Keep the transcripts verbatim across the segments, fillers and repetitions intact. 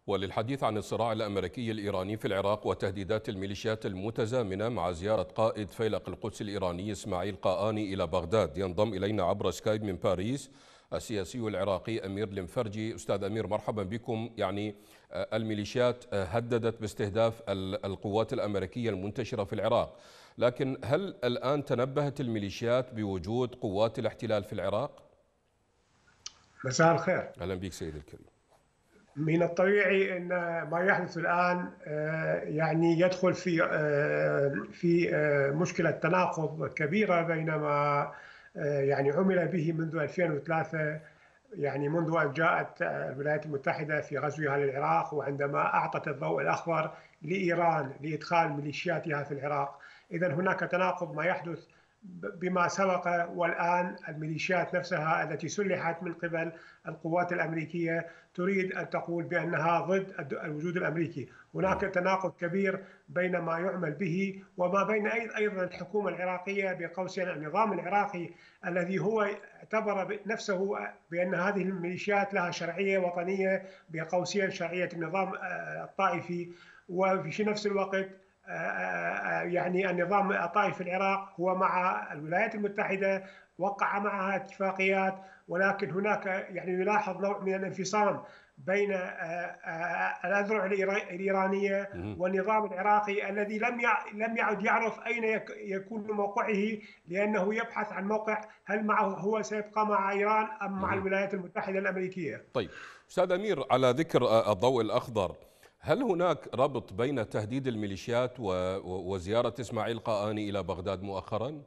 وللحديث عن الصراع الأمريكي الإيراني في العراق وتهديدات الميليشيات المتزامنة مع زيارة قائد فيلق القدس الإيراني إسماعيل قآني إلى بغداد، ينضم إلينا عبر سكايب من باريس السياسي العراقي أمير المفرجي. أستاذ أمير، مرحبا بكم. يعني الميليشيات هددت باستهداف القوات الأمريكية المنتشرة في العراق، لكن هل الآن تنبهت الميليشيات بوجود قوات الاحتلال في العراق؟ مساء الخير. أهلا بك سيدي الكريم. من الطبيعي ان ما يحدث الان يعني يدخل في في مشكله تناقض كبيره بين ما يعني عمل به منذ ألفين وثلاثة، يعني منذ ان جاءت الولايات المتحده في غزوها للعراق، وعندما اعطت الضوء الاخضر لايران لادخال ميليشياتها في العراق. اذا هناك تناقض ما يحدث بما سبق، والآن الميليشيات نفسها التي سلحت من قبل القوات الأمريكية تريد أن تقول بأنها ضد الوجود الأمريكي. هناك تناقض كبير بين ما يعمل به وما بين أيضا الحكومة العراقية، بقوسين النظام العراقي الذي هو اعتبر نفسه بأن هذه الميليشيات لها شرعية وطنية، بقوسين شرعية النظام الطائفي، وفي نفس الوقت يعني النظام الطائفي في العراق هو مع الولايات المتحدة، وقع معها اتفاقيات، ولكن هناك يعني يلاحظ نوع من الانفصام بين الأذرع الإيرانية والنظام العراقي الذي لم لم يعد يعرف أين يكون موقعه، لأنه يبحث عن موقع هل معه هو سيبقى مع إيران أم مع الولايات المتحدة الأمريكية. طيب أستاذ أمير، على ذكر الضوء الأخضر، هل هناك ربط بين تهديد الميليشيات وزيارة إسماعيل قآني إلى بغداد مؤخرا؟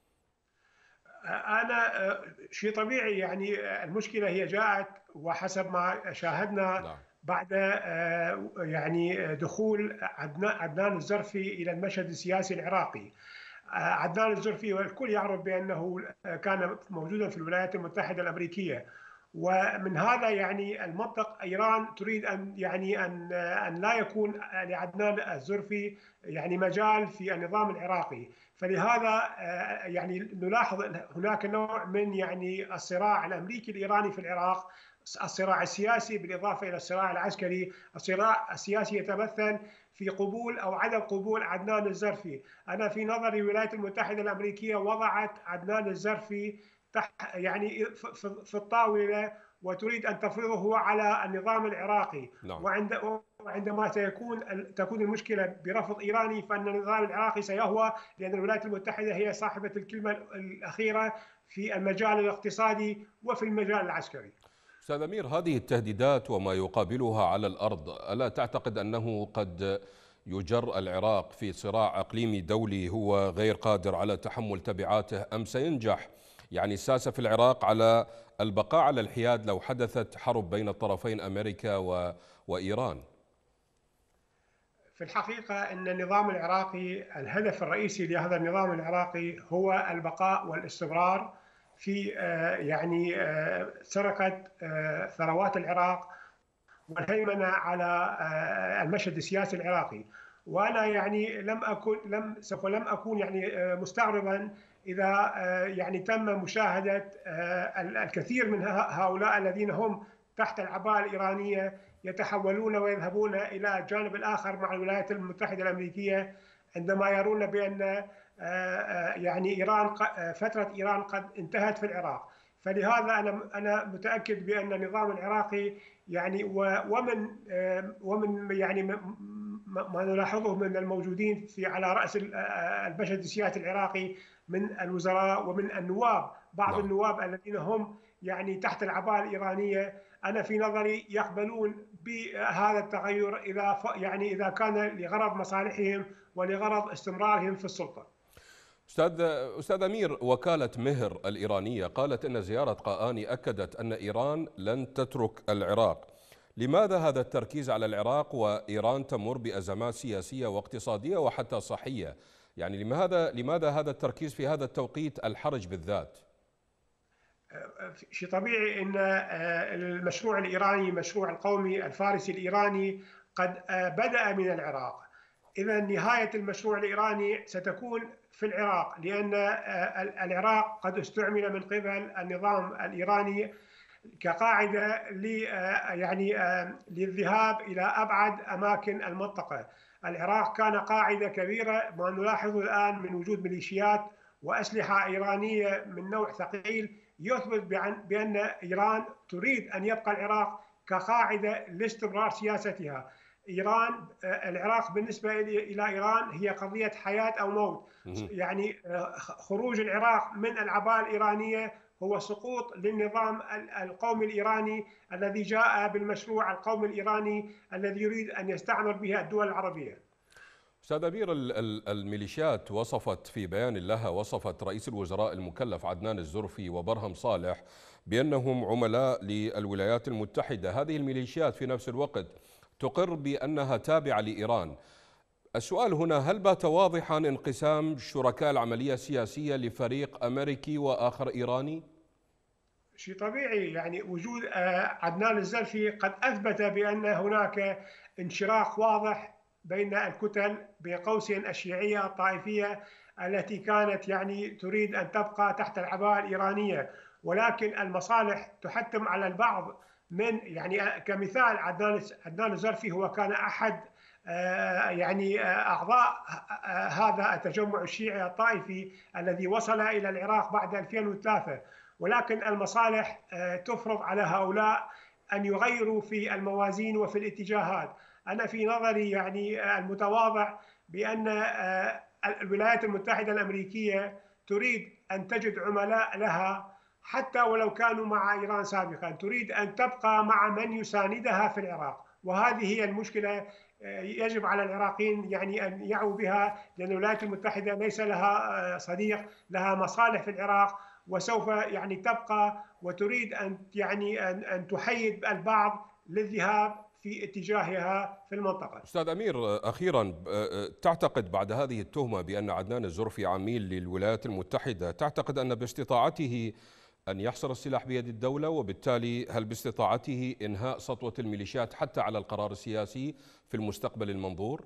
أنا شيء طبيعي، يعني المشكلة هي جاءت وحسب ما شاهدنا لا. بعد يعني دخول عدنان الزرفي إلى المشهد السياسي العراقي. عدنان الزرفي والكل يعرف بأنه كان موجودا في الولايات المتحدة الأمريكية، ومن هذا يعني المنطق إيران تريد أن يعني أن أن لا يكون لعدنان الزرفي يعني مجال في النظام العراقي. فلهذا يعني نلاحظ هناك نوع من يعني الصراع الأمريكي الإيراني في العراق، الصراع السياسي بالإضافة إلى الصراع العسكري. الصراع السياسي يتمثل في قبول أو عدم قبول عدنان الزرفي. أنا في نظري الولايات المتحدة الأمريكية وضعت عدنان الزرفي تحت يعني في الطاولة وتريد أن تفرضه على النظام العراقي. نعم. وعند وعندما تكون تكون المشكلة برفض إيراني، فإن النظام العراقي سيهوى، لأن الولايات المتحدة هي صاحبة الكلمة الأخيرة في المجال الاقتصادي وفي المجال العسكري. أستاذ أمير، هذه التهديدات وما يقابلها على الأرض، ألا تعتقد أنه قد يجر العراق في صراع إقليمي دولي هو غير قادر على تحمل تبعاته، أم سينجح يعني الساسة في العراق على البقاء على الحياد لو حدثت حرب بين الطرفين أمريكا و... وإيران؟ في الحقيقة أن النظام العراقي، الهدف الرئيسي لهذا النظام العراقي هو البقاء والاستمرار في يعني سرقة ثروات العراق والهيمنة على المشهد السياسي العراقي. وأنا يعني لم أكن لم سوف لم أكون يعني مستغربا إذا يعني تم مشاهدة الكثير من هؤلاء الذين هم تحت العباءة الإيرانية يتحولون ويذهبون إلى الجانب الآخر مع الولايات المتحدة الأمريكية، عندما يرون بأن يعني إيران فترة إيران قد انتهت في العراق. فلهذا أنا أنا متأكد بأن النظام العراقي يعني ومن ومن يعني ما نلاحظه من الموجودين في على رأس المشهد السياسي العراقي من الوزراء ومن النواب، بعض نعم. النواب الذين هم يعني تحت العباءة الإيرانية، أنا في نظري يقبلون بهذا التغير إذا يعني إذا كان لغرض مصالحهم ولغرض استمرارهم في السلطة. أستاذ أستاذ أمير، وكالة مهر الإيرانية قالت أن زيارة قآني أكدت أن إيران لن تترك العراق. لماذا هذا التركيز على العراق وإيران تمر بأزمات سياسية واقتصادية وحتى صحية؟ يعني لماذا لماذا هذا التركيز في هذا التوقيت الحرج بالذات؟ شيء طبيعي أن المشروع الإيراني، مشروع القومي الفارسي الإيراني، قد بدأ من العراق. إذا نهاية المشروع الإيراني ستكون في العراق، لأن العراق قد استعمل من قبل النظام الإيراني كقاعدة يعني للذهاب إلى أبعد أماكن المنطقة. العراق كان قاعدة كبيرة، ما نلاحظه الآن من وجود ميليشيات وأسلحة إيرانية من نوع ثقيل يثبت بأن إيران تريد أن يبقى العراق كقاعدة لاستمرار سياستها. إيران العراق بالنسبة إلى إيران هي قضية حياة أو موت. يعني خروج العراق من العباءة الإيرانية هو سقوط للنظام القومي الإيراني الذي جاء بالمشروع القومي الإيراني الذي يريد أن يستعمر به الدول العربية. أستاذ أمير، الميليشيات وصفت في بيان لها وصفت رئيس الوزراء المكلف عدنان الزرفي وبرهم صالح بأنهم عملاء للولايات المتحدة. هذه الميليشيات في نفس الوقت تقر بأنها تابعة لإيران. السؤال هنا، هل بات واضحا انقسام شركاء العملية السياسية لفريق أمريكي وآخر إيراني؟ شيء طبيعي، يعني وجود عدنان الزرفي قد أثبت بأن هناك انشراح واضح بين الكتل بين قوسين الشيعية الطائفية التي كانت يعني تريد أن تبقى تحت العباءة الإيرانية، ولكن المصالح تحتم على البعض من يعني كمثال عدنان عدنان الزرفي هو كان أحد يعني أعضاء هذا التجمع الشيعي الطائفي الذي وصل إلى العراق بعد ألفين وثلاثة، ولكن المصالح تفرض على هؤلاء أن يغيروا في الموازين وفي الاتجاهات. أنا في نظري يعني المتواضع بأن الولايات المتحدة الأمريكية تريد أن تجد عملاء لها حتى ولو كانوا مع إيران سابقا، تريد أن تبقى مع من يساندها في العراق، وهذه هي المشكلة يجب على العراقيين يعني أن يعوا بها، لأن الولايات المتحدة ليس لها صديق، لها مصالح في العراق وسوف يعني تبقى وتريد أن يعني أن أن تحيد البعض للذهاب في اتجاهها في المنطقة. أستاذ أمير، أخيرا، تعتقد بعد هذه التهمة بأن عدنان الزرفي عميل للولايات المتحدة، تعتقد أن باستطاعته أن يحصر السلاح بيد الدولة، وبالتالي هل باستطاعته إنهاء سطوة الميليشيات حتى على القرار السياسي في المستقبل المنظور؟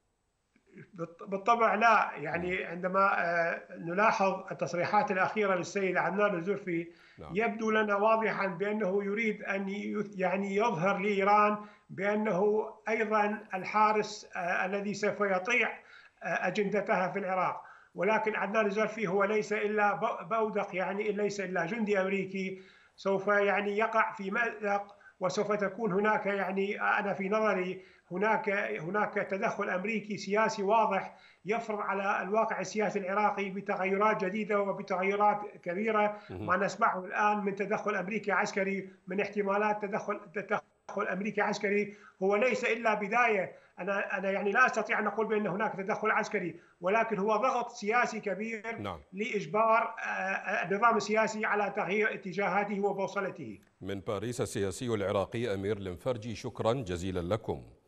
بالطبع لا، يعني عندما نلاحظ التصريحات الأخيرة للسيد عدنان الزرفي نعم. يبدو لنا واضحا بأنه يريد أن يعني يظهر لإيران بأنه أيضا الحارس الذي سوف يطيع أجندتها في العراق، ولكن عدنان الزرفي هو ليس إلا بودق، يعني ليس إلا جندي أمريكي سوف يعني يقع في مأزق، وسوف تكون هناك يعني أنا في نظري هناك هناك تدخل أمريكي سياسي واضح يفرض على الواقع السياسي العراقي بتغيرات جديدة وبتغيرات كبيرة. ما نسمعه الآن من تدخل أمريكي عسكري، من احتمالات تدخل تدخل أمريكي عسكري، هو ليس إلا بداية. أنا أنا يعني لا أستطيع أن أقول بأن هناك تدخل عسكري، ولكن هو ضغط سياسي كبير نعم. لإجبار النظام السياسي على تغيير اتجاهاته وبوصلته. من باريس السياسي العراقي أمير المفرجي، شكرا جزيلا لكم.